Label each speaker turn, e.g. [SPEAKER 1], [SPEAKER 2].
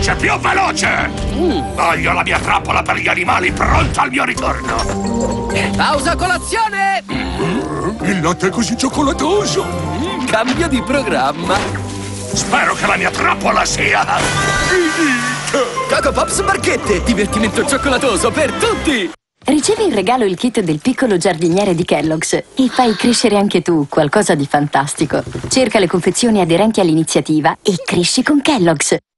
[SPEAKER 1] veloce, più veloce! Voglio la mia trappola per gli animali pronta al mio ritorno!
[SPEAKER 2] Pausa colazione!
[SPEAKER 3] Il latte è così cioccolatoso!
[SPEAKER 2] Cambio di programma!
[SPEAKER 1] Spero che la mia trappola sia...
[SPEAKER 2] Coco Pops Barchette! Divertimento cioccolatoso per tutti!
[SPEAKER 4] Ricevi in regalo il kit del piccolo giardiniere di Kellogg's e fai crescere anche tu qualcosa di fantastico. Cerca le confezioni aderenti all'iniziativa e cresci con Kellogg's.